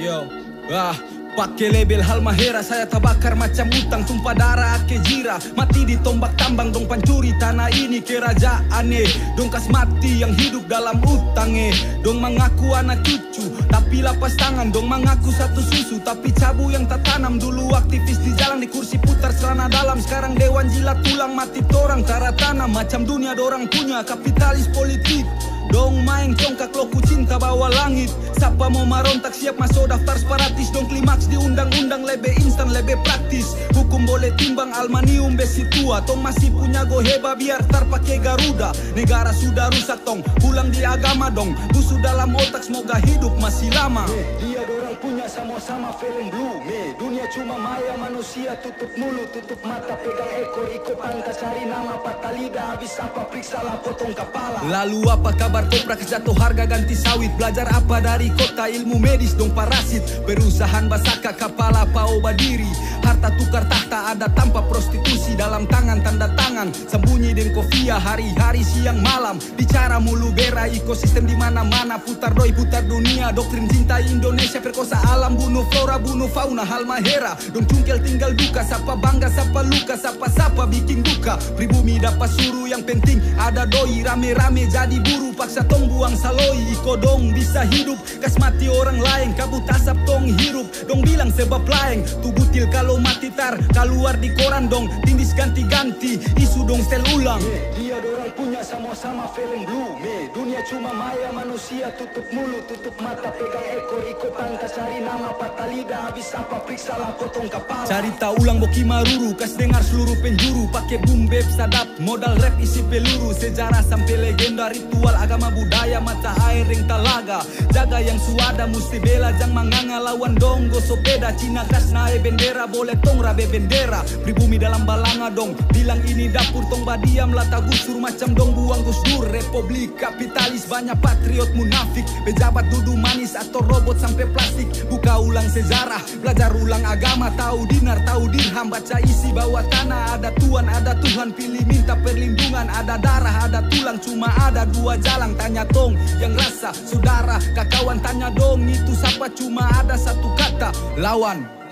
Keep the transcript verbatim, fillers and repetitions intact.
Yo, ah, pakai label Halmahera saya terbakar macam utang, tumpah darah ake jira, mati ditombak tambang dong pancuri tanah ini kerajaan eh, dong kas mati yang hidup dalam utang eh, dong mengaku anak cucu tapi lapas tangan, dong mengaku satu susu tapi cabu yang tak tanam. Dulu aktivis di jalan di kursi putar celana dalam, sekarang dewan jilat tulang mati torang cara tanam macam dunia dorang punya kapitalis politik. Dong main congkak loku cinta bawah langit. Siapa mau marontak siap masuk daftar separatis. Dong klimaks di undang-undang lebih instan lebih praktis. Hukum boleh timbang aluminium besi tua. Tong masih punya goheba biar tar pakai Garuda. Negara sudah rusak tong, pulang di agama dong. Busuk dalam otak semoga hidup masih lama. Dia dorang punya sama-sama feeling blue. Me, dunia cuma maya manusia tutup mulut tutup mata pegang ekor ikut pangkat cari nama patah lidah habis apa periksa lah potong kepala. Lalu apa kabar koprak jatuh harga ganti sawit? Belajar apa dari kota ilmu medis dong parasit. Perusahaan basaka kepala pao badiri. Harta tukar tahta ada tanpa prostitusi. Dalam tangan tanda tangan sembunyi den kofia hari-hari siang malam. Bicara mulu bera ekosistem di mana-mana putar doi putar dunia. Doktrin cinta Indonesia perkosa alam bunuh flora bunuh fauna Halmahera. Dong cungkel tinggal duka siapa bangga siapa luka siapa-siapa bikin duka. Pribumi dapat suruh yang penting ada doi rame-rame jadi buru. Paksa tong buang saloi iko dong bisa hidup kas mati orang lain kabut asap tong hirup. Dong bilang sebab lain tubutil kalau mati tar keluar di koran dong tindis ganti-ganti isu dong sel ulang. Dia dorang punya sama-sama feeling blue. Me, dunia cuma maya manusia tutup mulut tutup mata pegang ekor ikut pangkat cari nama patah lidah habis apa periksa lah potong kepala. Carita ulang boki maruru kas dengar seluruh penjuru pakai boom bap sadap modal rap isi peluru sejarah sampai legenda ritual agama budaya mata air yang talaga jaga yang suada mesti bela jang manganga lawan dong gosok beda Cina kas nae bendera boleh tong rabe bendera pribumi dalam balanga dong bilang ini dapur tong badiam lata gusur macam dong buang gusdur republik kapitalis banyak patriot munafik pejabat dudu manis atau robot sampai plastik buka ulang sejarah belajar ulang agama tahu dinar tahu dirham baca isi bawah tanah ada Tuhan ada Tuhan pilih minta perlindungan ada darah ada tulang cuma ada dua jalan tanya tong yang rasa saudara kakawan tanya dong itu siapa cuma ada satu kata lawan.